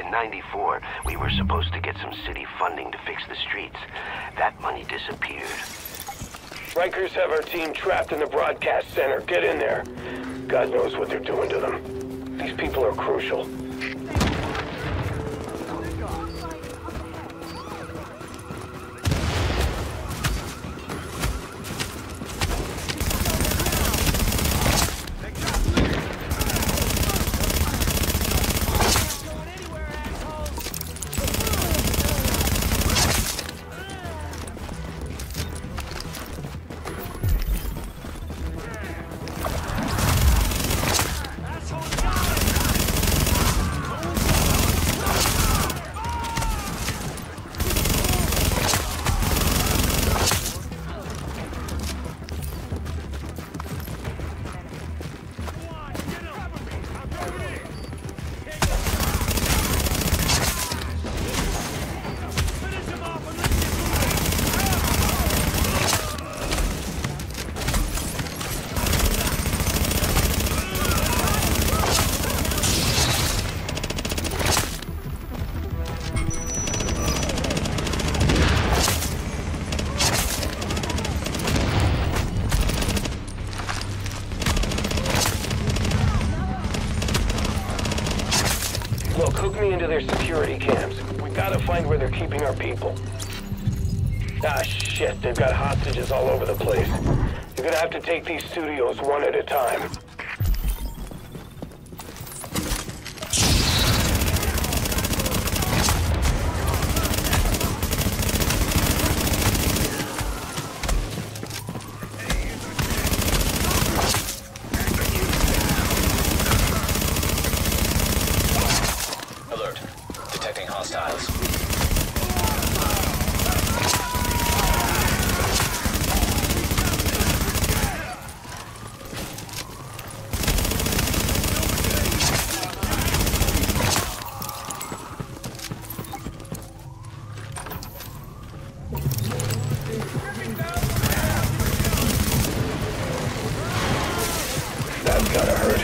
In '94, we were supposed to get some city funding to fix the streets. That money disappeared. Rikers have our team trapped in the broadcast center. Get in there. God knows what they're doing to them. These people are crucial. Look, hook me into their security cams. We gotta find where they're keeping our people. Ah, shit, they've got hostages all over the place. You're gonna have to take these studios one at a time. That's gotta hurt.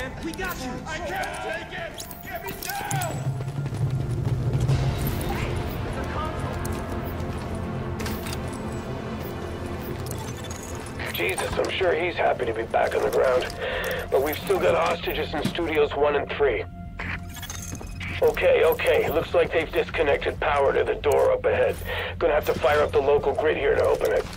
man. We got you. I can't take it. Get me down. Jesus, I'm sure he's happy to be back on the ground. But we've still got hostages in Studios 1 and 3. Okay. Looks like they've disconnected power to the door up ahead. Gonna have to fire up the local grid here to open it.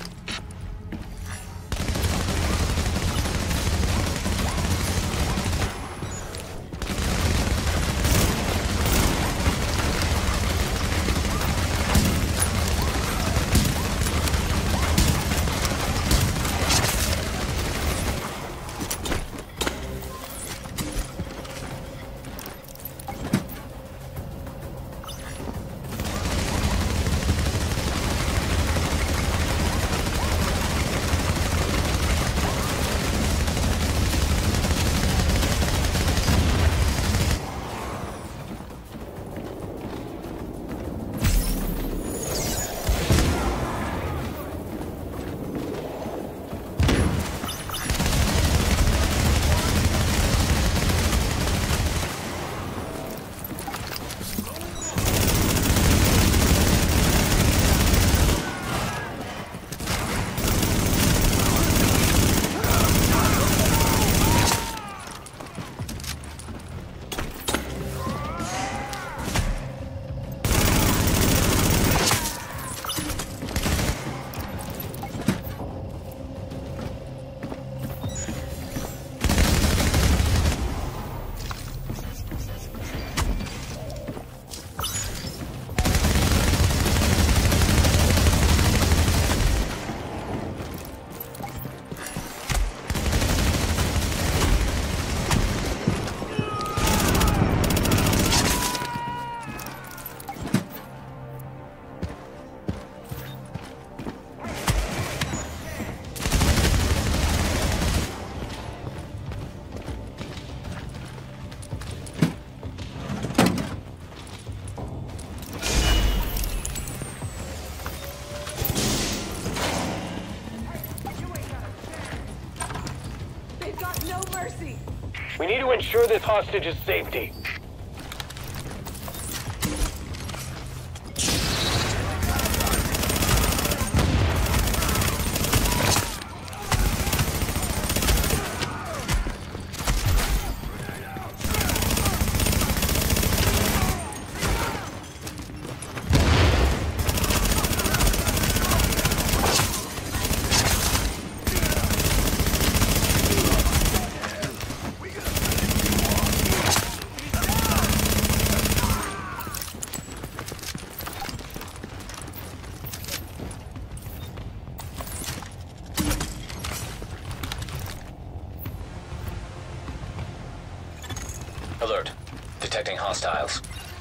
We need to ensure this hostage's safety. Alert. Detecting hostiles.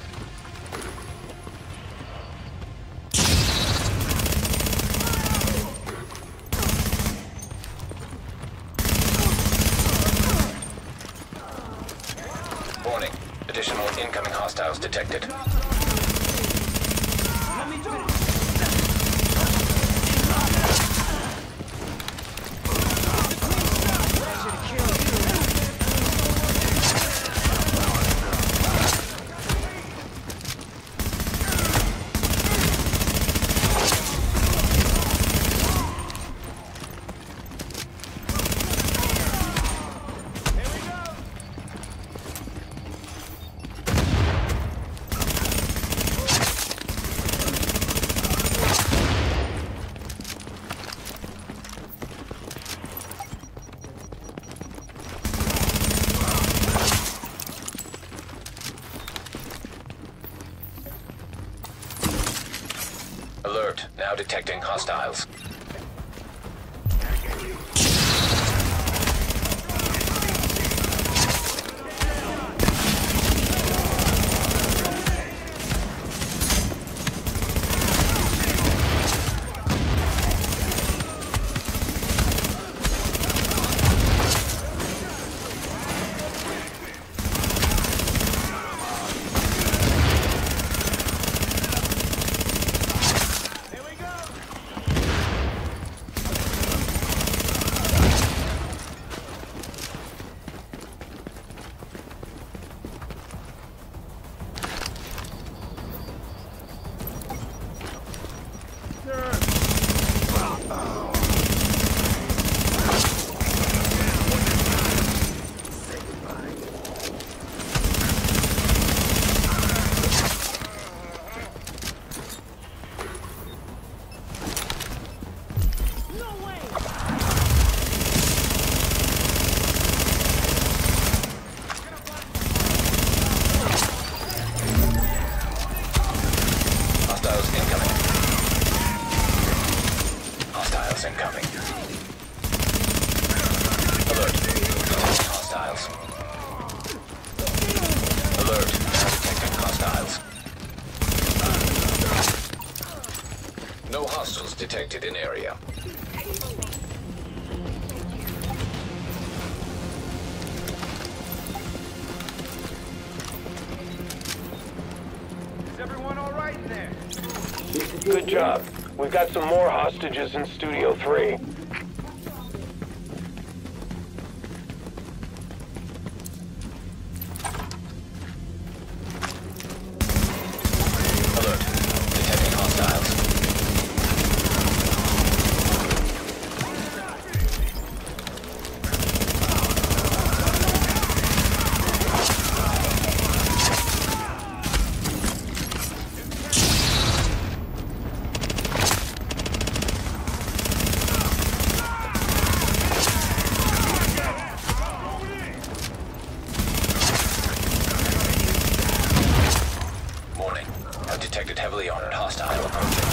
Warning. Additional incoming hostiles detected. Alert. Now detecting hostiles. Good job. We've got some more hostages in Studio 3. Alert. Detecting hostiles. Warning. Have detected heavily armored hostile approaching.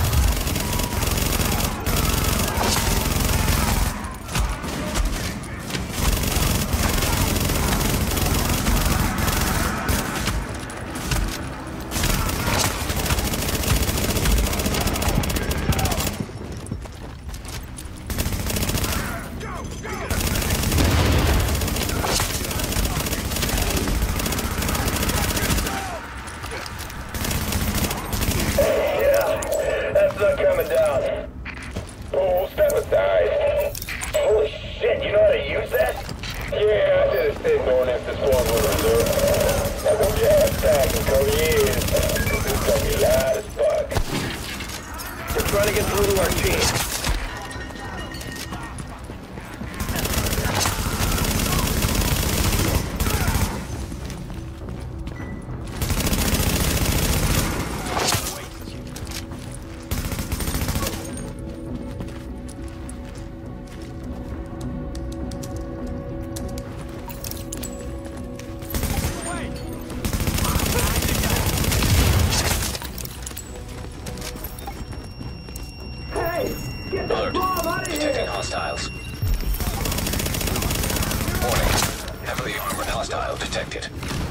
That's not coming down. Oh, step aside. Holy shit, you know how to use that? Yeah, I did a stint going after storm reserve. Now hold your ass back and cover your ears. It's gonna be loud as fuck. They're trying to get through to our team. Alert. Detecting hostiles. Warning. Heavily armored hostile detected.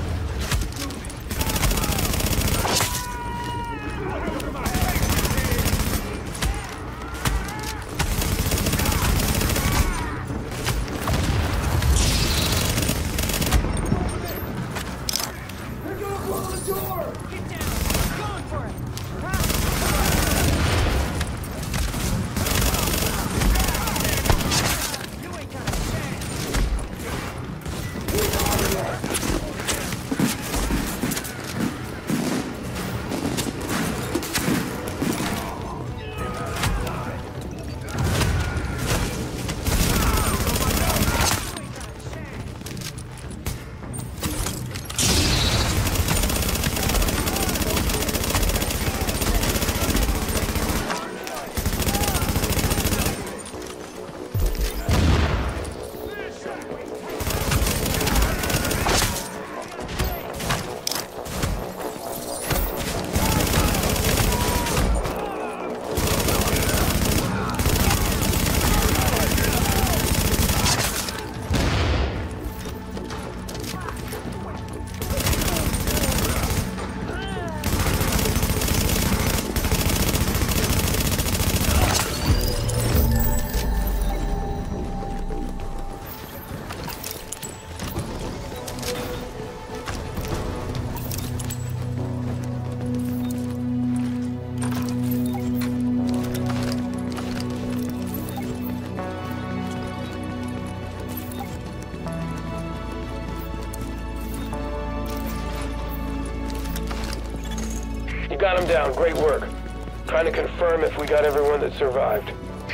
You got him down. Great work. Trying to confirm if we got everyone that survived.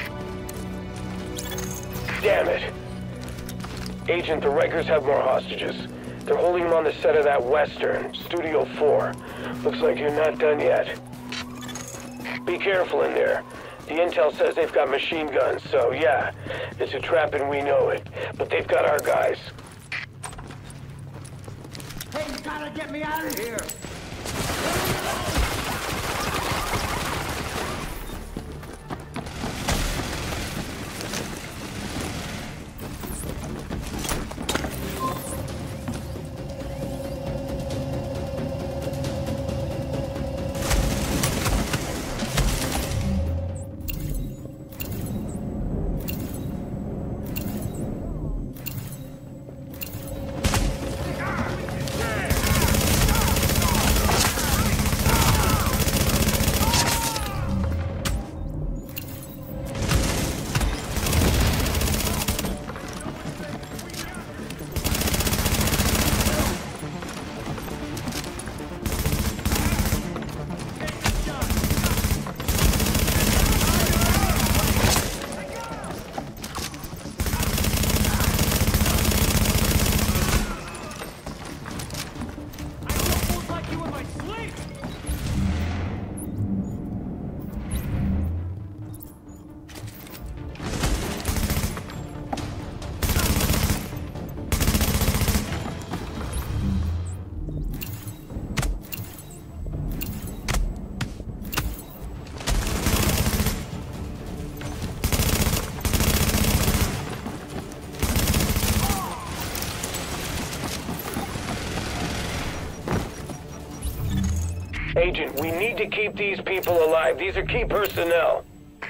Damn it. Agent, the Rikers have more hostages. They're holding them on the set of that Western, Studio 4. Looks like you're not done yet. Be careful in there. The intel says they've got machine guns, so yeah, it's a trap and we know it. But they've got our guys. Hey, you gotta get me out of here! Agent, we need to keep these people alive. These are key personnel.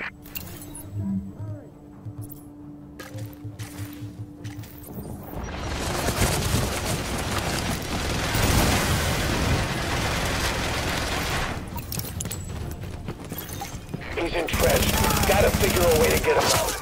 He's entrenched. Gotta figure a way to get him out.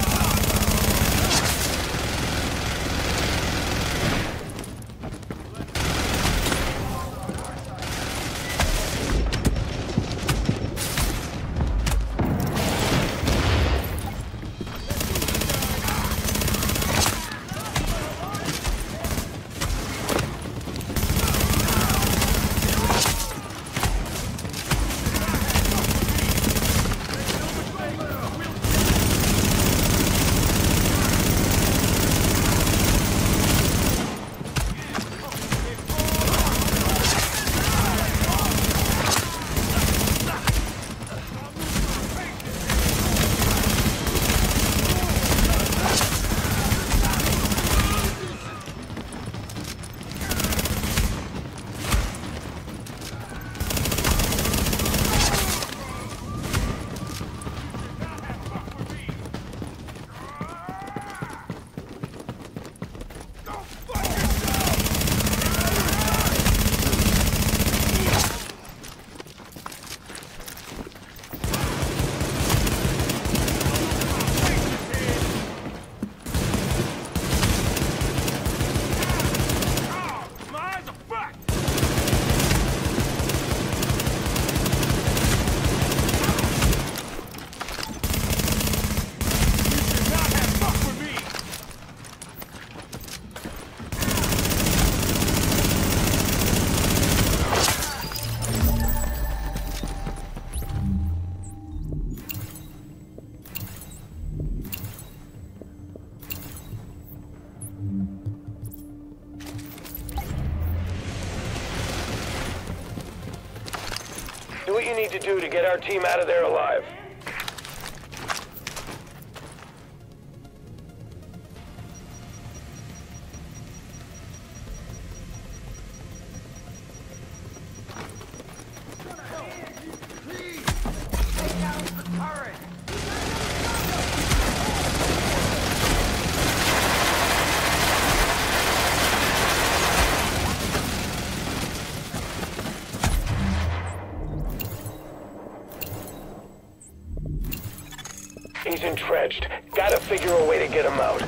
Do what you need to do to get our team out of there alive. He's entrenched. Gotta figure a way to get him out.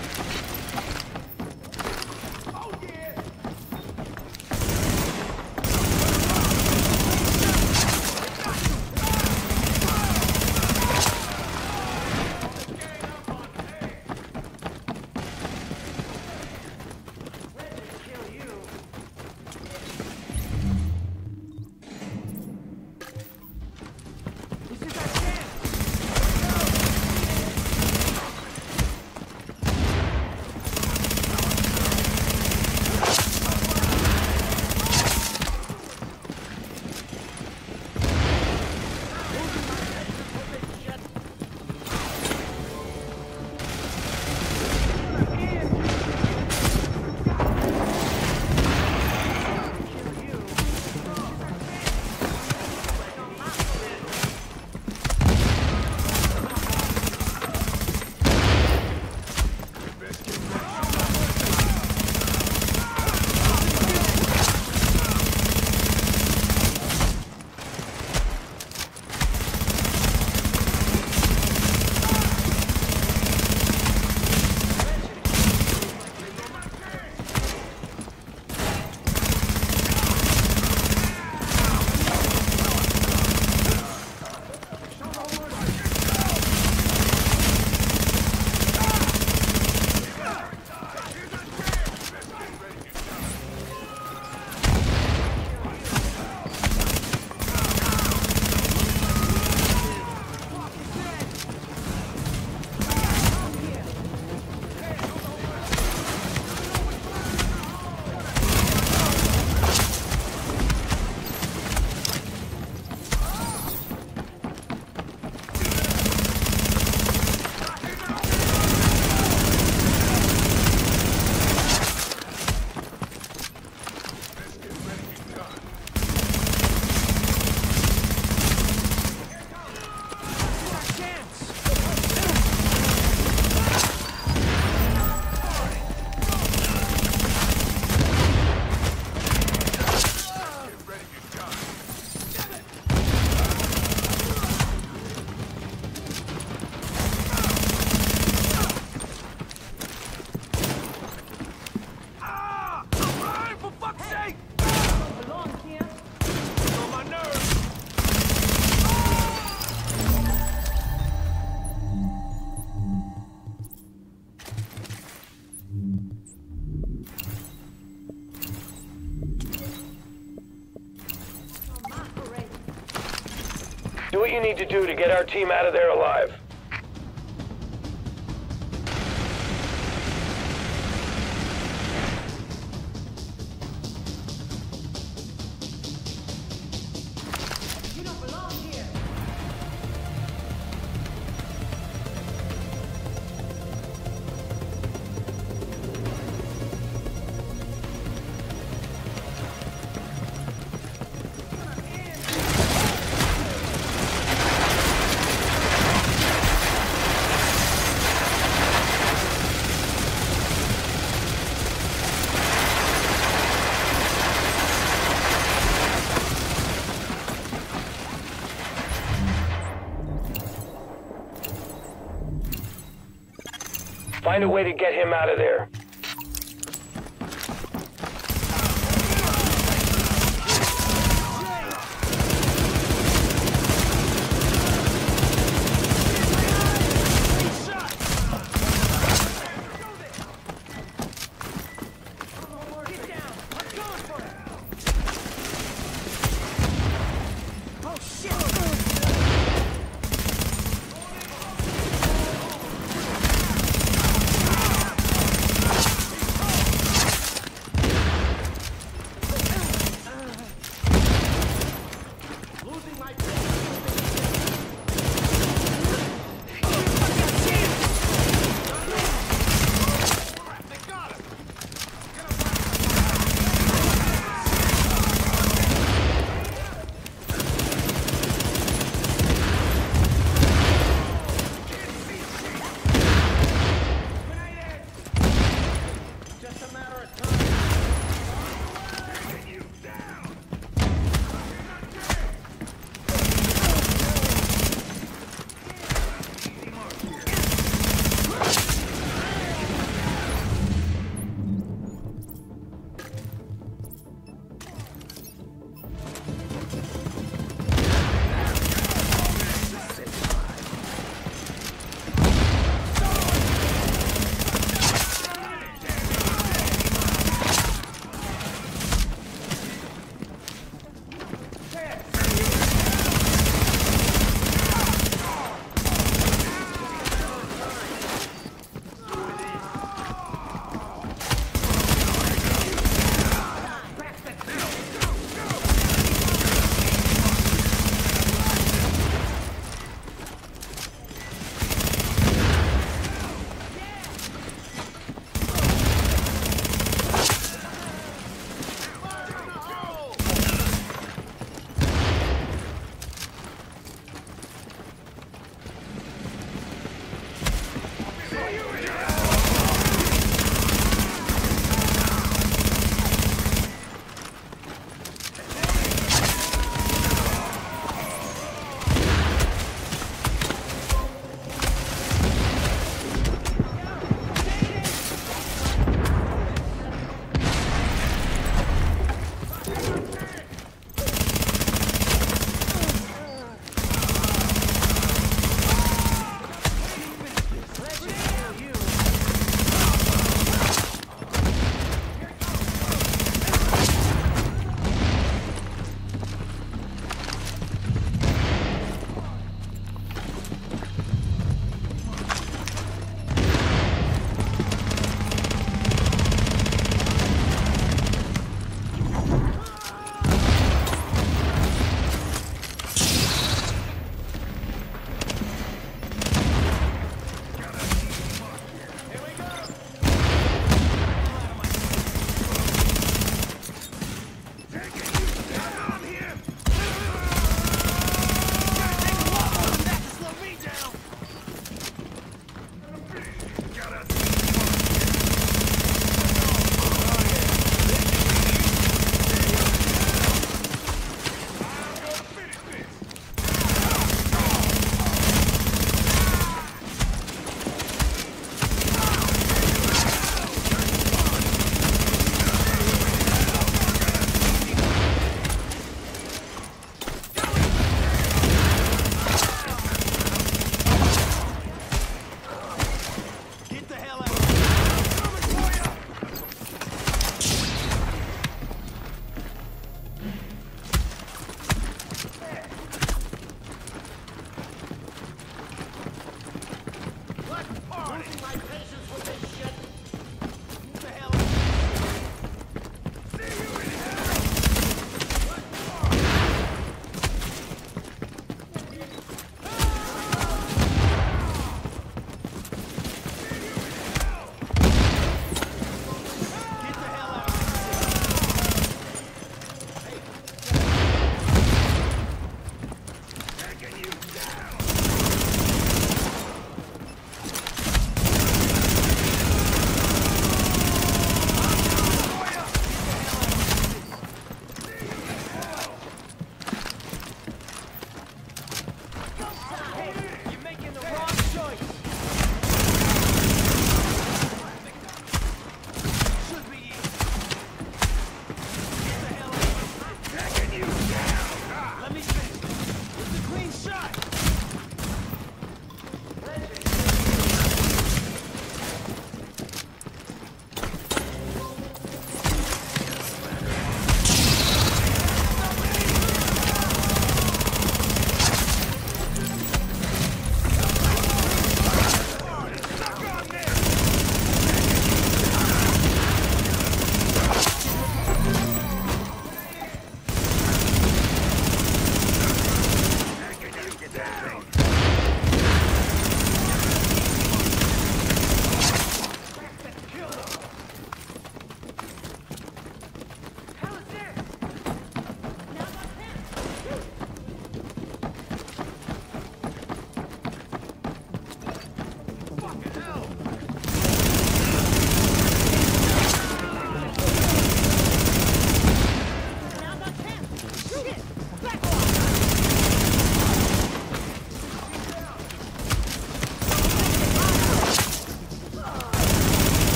what you need to do to get our team out of there alive. You don't belong here. Find a way to get him out of there.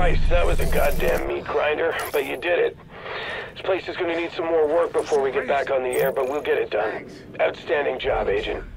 Christ, that was a goddamn meat grinder, but you did it. This place is gonna need some more work before we get back on the air, but we'll get it done. Outstanding job, Agent.